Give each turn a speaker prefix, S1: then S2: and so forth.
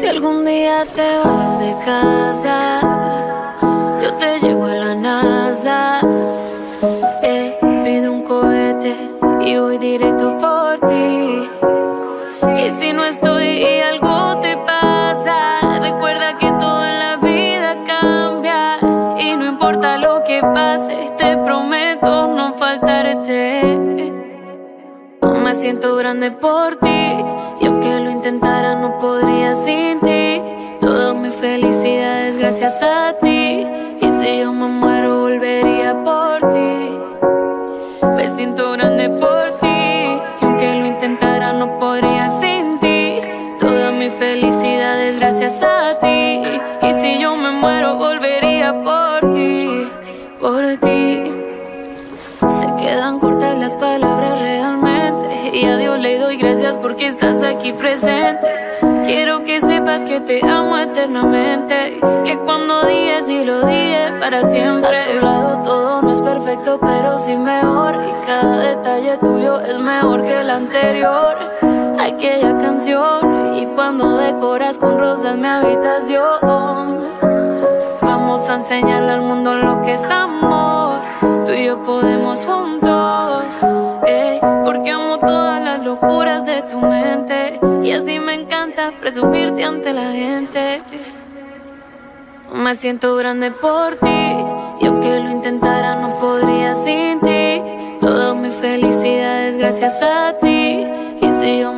S1: Si algún día te vas de casa, yo te llevo a la NASA. Pido un cohete y voy directo por ti. Y si no estoy y algo te pasa, recuerda que todo en la vida cambia. Y no importa lo que pase, te prometo no faltarte. Me siento grande por ti, y aunque lo intentara no podría sin ti. Toda mi felicidad es gracias a ti, y si yo me muero volvería por ti. Me siento grande por ti, y aunque lo intentara no podría sin ti. Toda mi felicidad es gracias a ti, y si yo me muero volvería por ti, por ti. Se quedan cortas las palabras realmente, y a Dios le doy gracias porque estás aquí presente. Quiero que sepas que te amo eternamente, que cuando dije sí lo dije para siempre. A tu lado todo no es perfecto, pero sí mejor, y cada detalle tuyo es mejor que el anterior. Aquella canción, y cuando decoras con rosas mi habitación. Vamos a enseñarle al mundo lo que es amor. Tú y yo podemos juntos, porque amo todas las locuras de tu mente, y así me encanta presumirte ante la gente. Me siento grande por ti, y aunque lo intentara no podría sin ti. Toda mi felicidad es gracias a ti, y si yo